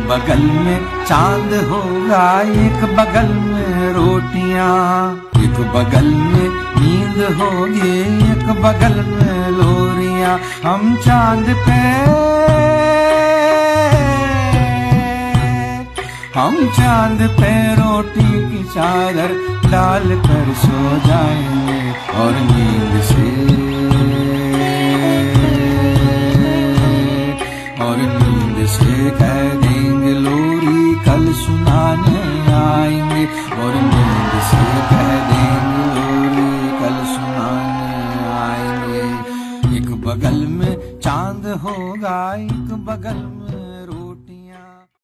बगल में चांद होगा, एक बगल में रोटियां, एक बगल में नींद होगी, एक बगल में लोरियां। हम चांद पे रोटी की चादर डाल कर सो जाएंगे और नींद से कह देंगे लोरी कल सुनाने आएंगे, और नींद से कह देंगे लोरी कल सुनाने आएंगे। एक बगल में चांद होगा, एक बगल में